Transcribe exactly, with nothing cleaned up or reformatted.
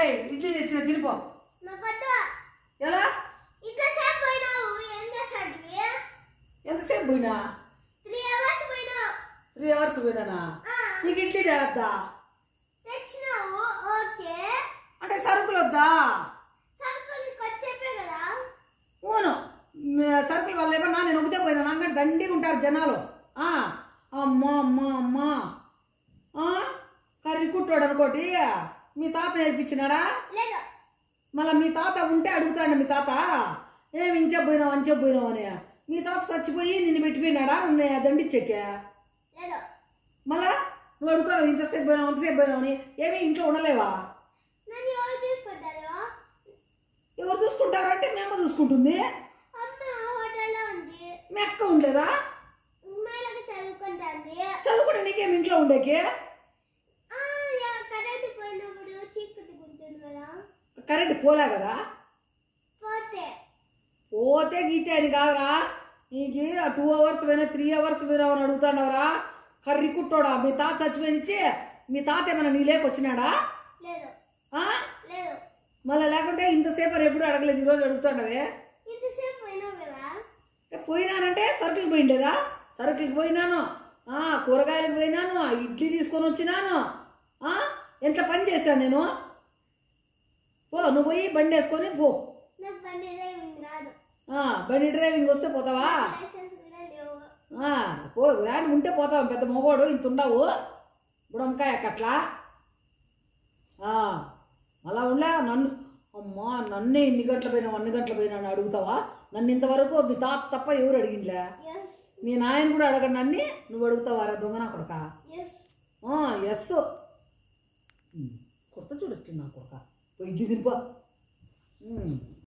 ఇడ్లీ తెచ్చిన తినిపో. ఎలా ఎంతసేపు పోయినా? త్రీ అవర్స్ పోయినానా? నీకు ఇడ్లీ చేద్దా అంటే సరుకులు వద్దా? ఊను సరుకులు వాళ్ళు ఏమన్నా నేను ఒకటే పోయినా నాకంటే దండిగా ఉంటారు జనాలు. అమ్మా అమ్మా అమ్మా కర్రీ కుట్టాడు అనుకోటి మీ తాత నేర్పించినాడా? మళ్ళీ మీ తాత ఉంటే అడుగుతాడు మీ తాత ఏమి ఇంచె పోయినావు అంచె పోయినావు అని. మీ తాత చచ్చిపోయి నిన్ను పెట్టిపోయినాడా నన్ను దండిచ్చాకే? మళ్ళా నువ్వు అడుగుతావు ఇంతసేపు పోయినావు అంతసేపు పోయినావు అని. ఏమి ఇంట్లో ఉండలేవా? ఎవరు చూసుకుంటారు అంటే మీ అమ్మ చూసుకుంటుంది. మీ అక్క ఉండలేదా? చదువుకుంటే నీకేమి ఇంట్లో ఉండేకి? కరెంట్ పోలే కదా? పోతే గీతే అని కాదురా. నీకు టూ అవర్స్ పోయినా త్రీ అవర్స్ పోయినావు అని అడుగుతాడవరా. కర్రీ కుట్టోడా మీ తాత చచ్చిపోయినిచ్చి మీ తాత ఏమన్నా నీ లేకొచ్చినాడా? మళ్ళీ లేకుంటే ఇంతసేపు అని ఎప్పుడు అడగలేదు ఈరోజు అడుగుతాడవే. పోయినానంటే సరుకులకు పోయిండేదా? సరుకులకు పోయినాను, కూరగాయలకు పోయినాను, ఇడ్లీ తీసుకొని వచ్చినాను, ఎంత పని చేస్తాను నేను. పో నువ్వు పోయి బండి వేసుకొని పో. బండి డ్రైవింగ్ వస్తే పోతావా? పో వ్యాన్ ఉంటే పోతావు. పెద్ద మొగోడు ఇంత ఉండవు బుడంకాయ అక్కట్లా. అలా ఉండలే నన్ను అమ్మా నన్నే ఇన్ని గంటలు పోయినా అన్ని గంటలు పోయినా అని అడుగుతావా? నన్ను ఇంతవరకు మీ తాత తప్ప ఎవరు అడిగిండ్లే. మీ నాయన కూడా అడగండి నన్ను, నువ్వు అడుగుతావారా దొంగ నా కొడక? ఎస్ కొత్త చూడొచ్చు నా కొడక. పోయి తినిపో.